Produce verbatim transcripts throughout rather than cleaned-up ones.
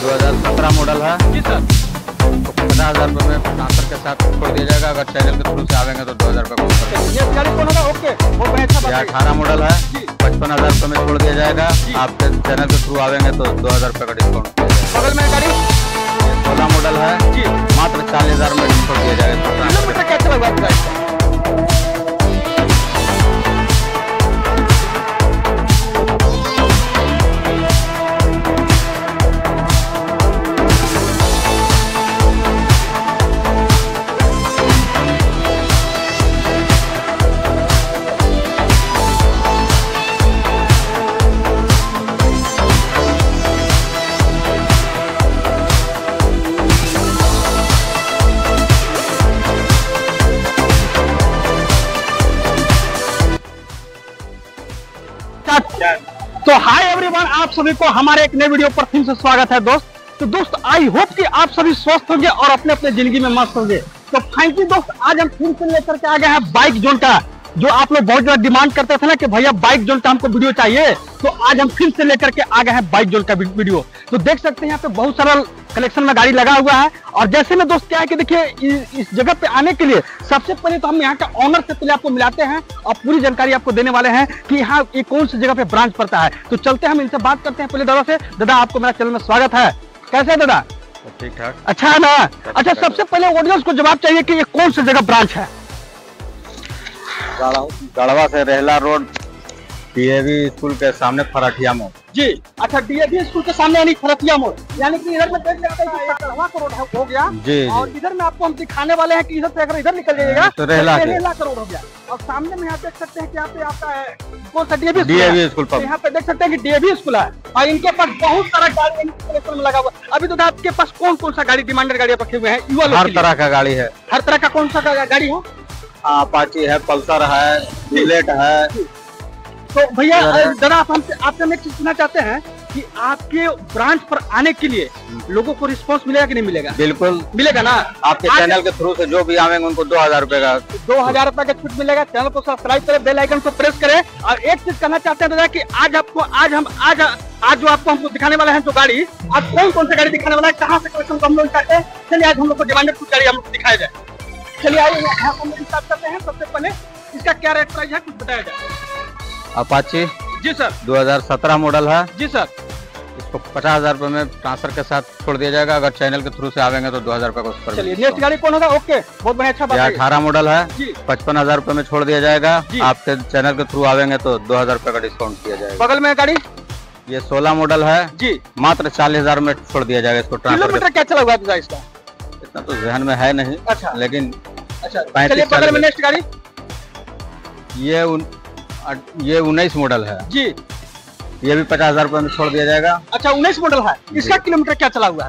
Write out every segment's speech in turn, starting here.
दो हज़ार सत्रह मॉडल है जी सर। तो पचास हजार रुपये में ट्रांसफर के साथ छोड़ दिया जाएगा। अगर चैनल के थ्रू से आवेंगे तो दो हजार रुपये का। ये गाड़ी कौन होगा? ओके, वो बड़ा अच्छा ये बताइए। अठारह मॉडल है, पचपन हजार रुपये में छोड़ दिया जाएगा। आपके चैनल के थ्रू आवेंगे तो दो हजार रुपये का डिस्काउंट दिया जाएगा। बगल में गाड़ी ये सोलह मॉडल है जी, मात्र चालीस हजार में छोड़ दिया जाएगा। किलोमीटर क्या चला हुआ आपका? तो हाय एवरीवन, आप सभी को हमारे एक नए वीडियो पर फिर से स्वागत है दोस्त। तो दोस्त आई होप कि आप सभी स्वस्थ होंगे और अपने अपने जिंदगी में मस्त होंगे। तो थैंक यू दोस्त, आज हम फिर से लेकर के आ गए हैं बाइक जोन का, जो आप लोग बहुत ज्यादा डिमांड करते थे ना कि भैया बाइक जोन का हमको वीडियो चाहिए। तो आज हम फिर से लेकर के आ गए हैं बाइक जोन का वीडियो। तो देख सकते हैं यहाँ पे बहुत सारा कलेक्शन में गाड़ी लगा हुआ है। और जैसे में दोस्त क्या है कि देखिए, इस जगह पे आने के लिए सबसे पहले तो हम यहाँ का ऑनर से पहले आपको मिलाते हैं और पूरी जानकारी आपको देने वाले हैं कि यहाँ ये कौन सी जगह पे ब्रांच पड़ता है। तो चलते हैं, हम इनसे बात करते हैं पहले दादा से। दादा, आपको मेरा चैनल में स्वागत है। कैसे है दादा? ठीक ठाक, अच्छा है ना? अच्छा, सबसे पहले ऑडियंस को जवाब चाहिए कि ये कौन सी जगह ब्रांच है? गढ़वा से रेहला रोड, डीएवी स्कूल के सामने फराठिया मोड़ जी। अच्छा, डीएवी स्कूल के सामने यानी फरतिया मोड़, यानी कि इधर में देख सकते हैं कि गढ़वा का रोड हो गया जी, और इधर में आपको हम दिखाने वाले हैं कि इधर से अगर इधर निकल जाइएगा तो रेहला का रोड हो गया। और सामने में यहाँ देख सकते हैं कि यहाँ पे आपका कौन सा डीएवी डीएवी स्कूल पर यहाँ पे देख सकते हैं कि डीएवी स्कूल है और इनके पास बहुत सारा गाड़ी कलेक्शन में लगा हुआ है। अभी तो आपके पास कौन कौन सा गाड़ी डिमांडेड गाड़ी रखे हुए हैं? युवा लोग हर के लिए। तरह का गाड़ी है। हर तरह का कौन सा गाड़ी है? अपाची है, पल्सर है, बुलेट है। तो भैया दादा, आप हमसे आपसे हम एक चीज पूछना चाहते हैं कि आपके ब्रांच पर आने के लिए लोगों को रिस्पांस मिलेगा कि नहीं मिलेगा? बिल्कुल मिलेगा ना। आपके चैनल के थ्रू से जो भी आवेंगे उनको दो हजार रुपए का दो हजार रुपए का छूट मिलेगा। चैनल को सब्सक्राइब करें, बेल आइकन को प्रेस करें। और एक चीज कहना चाहते हैं दादा कि आज आपको आज हम आज आज जो आपको हमको दिखाने वाले हैं जो गाड़ी, आज कौन कौन सी गाड़ी दिखाने वाला है, कहाँ से कलेक्शन को हम लोग करते हैं। चलिए आज हम लोग को डिमांडेड कुछ गाड़ी हम लोग दिखाया जाए। चलिए आइए हम लोग स्टार्ट करते हैं। सबसे पहले इसका क्या रेट प्राइस है, कुछ बताया जाए। अपाची जी सर, दो हज़ार सत्रह मॉडल है। जी सर। इसको पचास हजार रुपए में ट्रांसफर के साथ छोड़ दिया जाएगा। अगर चैनल के थ्रू से आवेंगे तो दो हजार रुपए का उस पर। चलिए नेक्स्ट गाड़ी कौन होगा? ओके, बहुत बढ़िया, अच्छा बात है। अठारह मॉडल है, जी। पचपन हजार रुपए में छोड़ दिया जाएगा। आपके चैनल के थ्रू आवेंगे तो दो हजार रुपए का डिस्काउंट दिया जाएगा। बगल में गाड़ी ये सोलह मॉडल है जी, मात्र चालीस हजार में छोड़ दिया जाएगा इसको ट्रांसफर। किलोमीटर क्या चला हुआ है इसका? इतना तो जहन में है नहीं। अच्छा, लेकिन अच्छा, चलिए बगल में नेक्स्ट गाड़ी ये उन, ये उन्नीस मॉडल है जी, ये भी पचास हजार रुपए में छोड़ दिया जाएगा। अच्छा, उन्नीस मॉडल है। इसका किलोमीटर क्या चला हुआ है?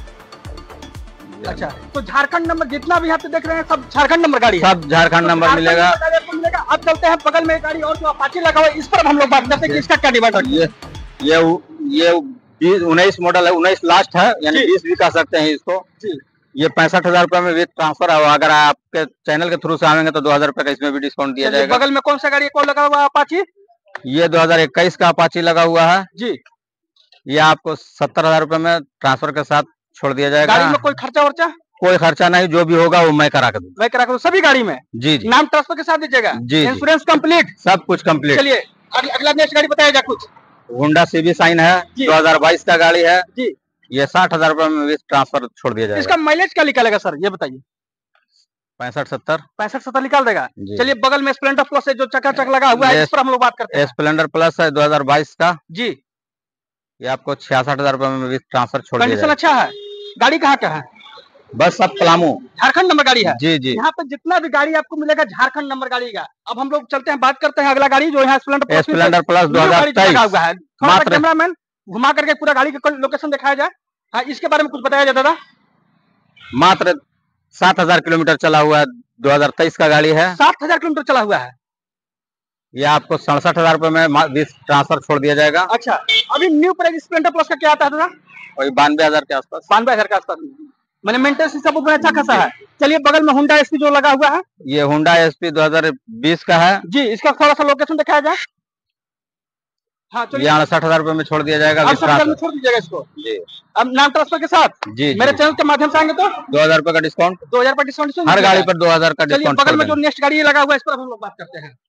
अच्छा, तो झारखंड नंबर जितना भी यहाँ पे देख रहे हैं सब झारखंड नंबर गाड़ी है। सब झारखंड तो नंबर मिलेगा। मिलेगा। अब चलते हैं बगल में गाड़ी और जो अपाची लगा हुआ है, इस पर हम लोग बात करते हैं कि इसका क्या डिमांड है। ये ये ये उन्नीस मॉडल है, उन्नीस लास्ट है, यानी बीस भी कह सकते हैं इसको। ये पैंसठ हजार रुपए में विद ट्रांसफर है। अगर आपके चैनल के थ्रू से आवेंगे तो दो हजार रुपए का इसमें भी डिस्काउंट दिया जाएगा। बगल में कौन सा गाड़ी कौन लगा हुआ है? अपाची। ये दो हजार इक्कीस का अपाची लगा हुआ है जी। ये आपको सत्तर हजार रुपए में ट्रांसफर के साथ छोड़ दिया जाएगा। गाड़ी में कोई खर्चा वर्चा? कोई खर्चा नहीं, जो भी होगा वो मैं करा कर दूंगा। मैं करा कर सभी गाड़ी में जी जी, नाम ट्रांसफर के साथ दीजिएगा। जी, इंश्योरेंस कंप्लीट, सब कुछ कंप्लीट। चलिए अगला नेक्स्ट गाड़ी बताया जाए कुछ। होंडा सीबी साइन है, दो हजार बाईस का गाड़ी है जी। ये साठ हजार रुपए में ट्रांसफर छोड़ दिया जाएगा। इसका माइलेज क्या निकालेगा सर, ये बताइए? पैंसठ सत्तर पैंसठ सत्तर निकाल देगा। चलिए बगल में स्प्लेंडर प्लस है जो चकाचक लगा हुआ है, इस पर हम लोग बात करते हैं। स्प्लेंडर प्लस है दो हजार बाईस का जी, ये आपको छियासठ हजार रुपए में ट्रांसफर छोड़ दिया कंडीशन अच्छा है। गाड़ी कहाँ का है? बस सब पलामू झारखंड नंबर गाड़ी है। जी जी, यहाँ पे जितना भी गाड़ी आपको मिलेगा झारखंड नंबर गाड़ी का। अब हम लोग चलते हैं, बात करते हैं अगला गाड़ी जो यहाँ स्प्लेंडर स्प्लेंडर प्लस दो हजार तेईस। मात्र कैमरामैन घुमा करके पूरा गाड़ी का लोकेशन दिखाया जाए। हाँ, इसके बारे में कुछ बताया जाए दादा। मात्र सात हजार किलोमीटर चला हुआ है, दो हजार तेईस का गाड़ी है। सात हजार किलोमीटर चला हुआ है। ये आपको सड़सठ हजार रुपए में ट्रांसफर छोड़ दिया जाएगा। अच्छा, अभी न्यू प्राइस स्प्लेंडर प्लस का क्या आता है दादा? वही बानवे हजार के आसपास। बानवे हजार के आसपास, मैंने मेंटेनेंस सब अच्छा खासा है। चलिए बगल में होंडा एसपी जो लगा हुआ है, ये होंडा एसपी दो हजार बीस का है जी। इसका थोड़ा सा लोकेशन दिखाया जाए। हाँ ये अड़सठ हजार रुपए में छोड़ दिया जाएगा विद अड़सठ हजार में ट्रांसफर। छोड़ दीजिएगा इसको। जी अब नाम ट्रांसफर के साथ जी मेरे जी। चैनल के माध्यम से आएंगे तो दो हजार रुपए का डिस्काउंट, दो हजार पर डिस्काउंट हर गाड़ी पर दो हजार का चलिए डिस्काउंट बगल छोड़ में जो देंगे। नेक्स्ट गाड़ी लगा हुआ है इस पर हम लोग बात करते हैं।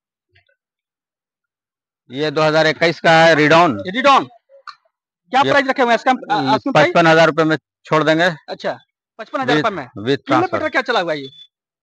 ये दो हजार इक्कीस का है रिडॉन, रिडॉन क्या ये प्राइस रखे हुए हैं इसका? आस्किंग प्राइस पचपन हजार रुपए में छोड़ देंगे अच्छा पचपन हजार रुपए में। With transfer. किलोमीटर क्या चला हुआ है ये?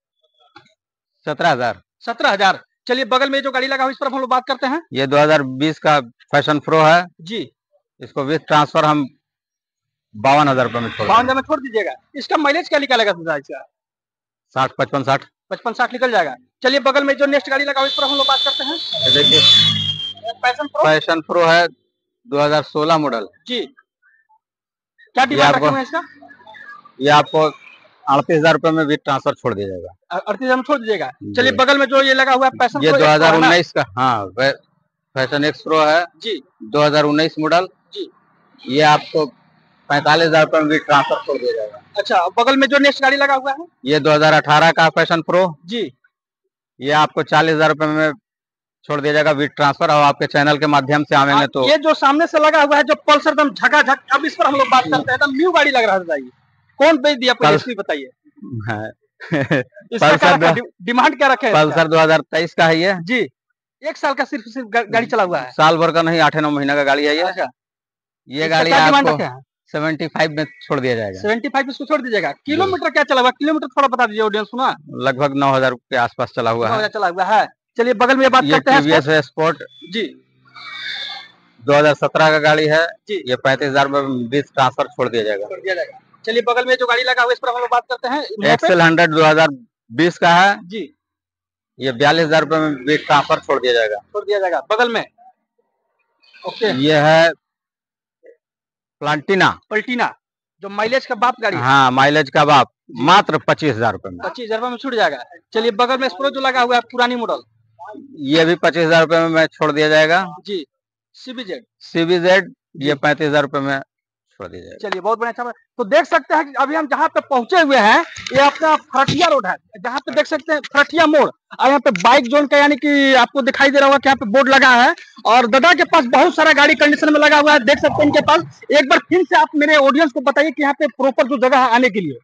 सत्रह हजार। सत्रह हजार। चलिए बगल में जो गाड़ी लगा हुआ है इस पर हम लोग बात करते हैं। ये दो हजार बीस का फैशन प्रो है जी, इसको विद ट्रांसफर हम बावन हजार रुपए में छोड़ बावन देंगे। हजार में छोड़ दीजिएगा। इसका माइलेज क्या निकालेगा इसका? साठ पचपन साठ पचपन साठ निकल जाएगा। चलिए बगल में जो नेक्स्ट गाड़ी लगा हुआ है इस पर हम लोग बात करते हैं। ये देखिए पैशन प्रो फैशन प्रो है दो हजार सोलह मॉडल। जी, क्या डिमांड रखे हुए हैं इसका? ये आपको अड़तीस हजार रुपए में विद ट्रांसफर छोड़ दिया जाएगा। अड़तीस हजार में छोड़ दीजिएगा। जी। चलिए बगल में जो ये लगा हुआ है पैशन ये प्रो दो हजार उन्नीस का, हाँ फैशन एक्स प्रो है जी, दो हजार उन्नीस मॉडल जी। ये आपको पैंतालीस हजार रुपए में विद ट्रांसफर छोड़ दिया जाएगा। अच्छा बगल में जो नेक्स्ट गाड़ी लगा हुआ है ये दो हजार अठारह का फैशन प्रो जी, ये आपको चालीस हजार रुपए में छोड़ दिया जाएगा विद ट्रांसफर। और आपके चैनल के माध्यम से आवेंगे तो ये जो सामने से लगा हुआ है जो पल्सर एकदम झकाझक, अब इस पर हम लोग बात करते हैं। एकदम न्यू गाड़ी लग रहा है बताइए कौन बेच दिया आपको? इसकी बताइए इसका क्या रखा है? डिमांड क्या रखे? पल्सर दो हजार तेईस का है ये जी, एक साल का सिर्फ सिर्फ गा- गाड़ी चला हुआ है। साल भर का नहीं, आठ नौ महीना का गाड़ी है ये। अच्छा, ये इसका गाड़ी क्या डिमांड आपको रखे हैं? सेवेंटी फाइव में छोड़ दिया जाएगा। सेवेंटी फाइव इसको छोड़ दीजिएगा। किलोमीटर क्या चला हुआ? किलोमीटर थोड़ा बता दीजिए ऑडियंस सुना। लगभग नौ हजार के आसपास चला हुआ है। चला हुआ है। चलिए बगल में बात ये करते हैं टीवीएस स्पोर्ट जी, दो हजार सत्रह का गाड़ी है जी। ये पैंतीस हजार में विद ट्रांसफर छोड़ दिया जाएगा। छोड़ दिया जाएगा। चलिए बगल में जो गाड़ी लगा हुआ है इस पर हम लोग बात करते हैं। एक्सेल हंड्रेड दो हजार बीस का है जी, ये बयालीस हजार रुपए में विद ट्रांसफर छोड़ दिया जाएगा। छोड़ दिया जाएगा। बगल में ओके ये है प्लांटिना, पल्टीना जो माइलेज का बाप गाड़ी है, हाँ माइलेज का बाप, मात्र पच्चीस हजार रुपए में। पच्चीस हजार में छूट जाएगा। चलिए बगल में स्प्रो जो लगा हुआ है पुरानी मॉडल ये भी पच्चीस हजार रुपए में छोड़ दिया जाएगा। जी, सीबीजेड सीबीजेड ये पैंतीस हजार रुपए में छोड़ दिया जाएगा। चलिए बहुत बढ़िया। अच्छा तो देख सकते हैं कि अभी हम जहाँ पे पहुंचे हुए हैं ये अपना फरठिया रोड है, जहाँ पे देख सकते हैं फरठिया मोड़। और यहाँ पे बाइक जोन का यानी कि आपको दिखाई दे रहा होगा कि यहाँ पे बोर्ड लगा है और दादा के पास बहुत सारा गाड़ी कंडीशन में लगा हुआ है। देख सकते हैं इनके पास। एक बार फिर से आप मेरे ऑडियंस को बताइए कि यहाँ पे प्रॉपर जो जगह है आने के लिए।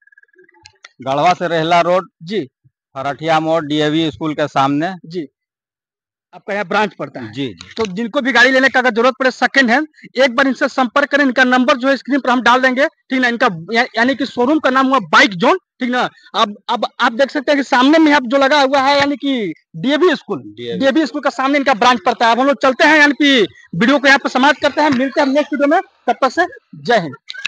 गढ़वा से रेहला रोड जी, फरठिया मोड़ डीएवी स्कूल के सामने जी आपका यहाँ ब्रांच पड़ता है। जी जी। तो जिनको भी गाड़ी लेने का अगर जरूरत पड़े सेकंड हैंड एक बार इनसे संपर्क करें। इनका नंबर जो है स्क्रीन पर हम डाल देंगे, ठीक ना। इनका या, यानी कि शोरूम का नाम हुआ बाइक जोन, ठीक ना। अब अब आप देख सकते हैं कि सामने में अब जो लगा हुआ है यानी कि डीएवी स्कूल, डीएवी स्कूल का सामने इनका ब्रांच पड़ता है। अब हम लोग चलते हैं यानी कि वीडियो को यहाँ पे समाप्त करते हैं। मिलते हैं नेक्स्ट वीडियो में, तब तक से जय हिंद।